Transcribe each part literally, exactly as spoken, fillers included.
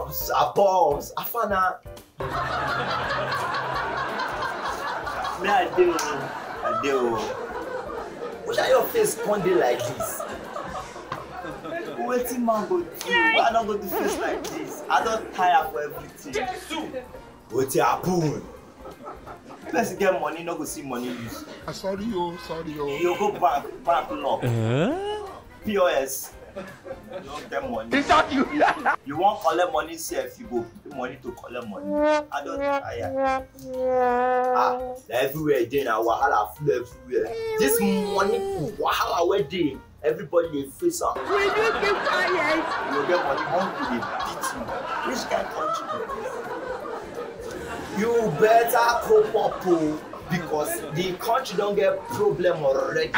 Babs, a boss, Afana. Me I do, I do. Why your face pointed like this? Waiting man go do. Why I not go do face like this? I don't tire for everything. What's happen? Let's get money, not go see money use. I'm sorry, yo, sorry, yo. You go back, back lock. Uh? P O S. You don't get money. It's not you. You want collect money, see if you go pay money to collect money. I don't tire. Ah, everywhere then a wahala full everywhere. This money wahala wedding. Everybody they face up. We need to keep quiet. You get money, hungry, they beat you. Which kind of country? You better cope up because the country don't get problem already.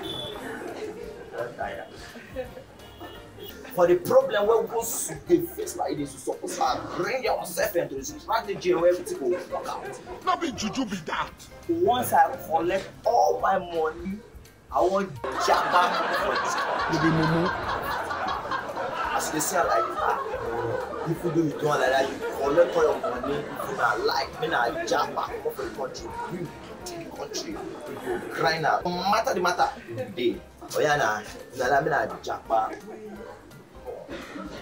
For the problem where we go to the face like this, you supposed to bring yourself into the strategy where everything will work out. Not be juju be that. Once I collect all my money, I want Japan for this country. You be mumu. As you say like that, if you do it like that, you collect all your money, if you not like, me not Japan for the country, you take the country, you go grind out. No matter the matter, you day. Oh yeah, nah, nah, me not Japan.